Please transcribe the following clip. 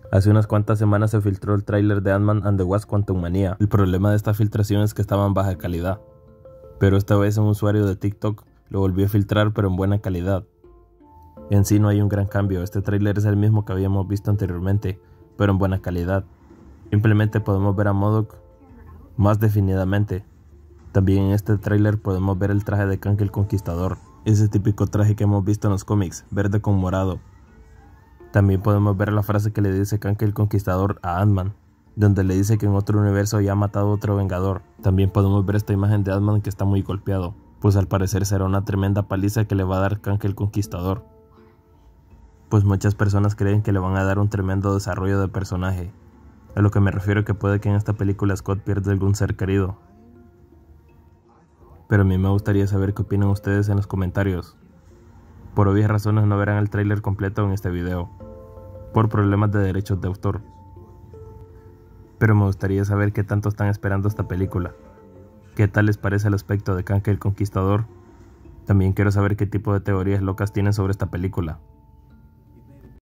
Hace unas cuantas semanas se filtró el tráiler de Ant-Man and the Wasp: Quantumania. El problema de esta filtración es que estaba en baja calidad, pero esta vez un usuario de TikTok lo volvió a filtrar, pero en buena calidad. En sí no hay un gran cambio, este tráiler es el mismo que habíamos visto anteriormente, pero en buena calidad. Simplemente podemos ver a MODOK más definidamente. También en este tráiler podemos ver el traje de Kang el Conquistador, ese típico traje que hemos visto en los cómics, verde con morado. También podemos ver la frase que le dice Kang el Conquistador a Ant-Man, donde le dice que en otro universo ya ha matado a otro Vengador. También podemos ver esta imagen de Ant-Man que está muy golpeado, pues al parecer será una tremenda paliza que le va a dar Kang el Conquistador. Pues muchas personas creen que le van a dar un tremendo desarrollo de personaje, a lo que me refiero que puede que en esta película Scott pierda algún ser querido. Pero a mí me gustaría saber qué opinan ustedes en los comentarios. Por obvias razones no verán el tráiler completo en este video, por problemas de derechos de autor. Pero me gustaría saber qué tanto están esperando esta película. ¿Qué tal les parece el aspecto de Kang el Conquistador? También quiero saber qué tipo de teorías locas tienen sobre esta película.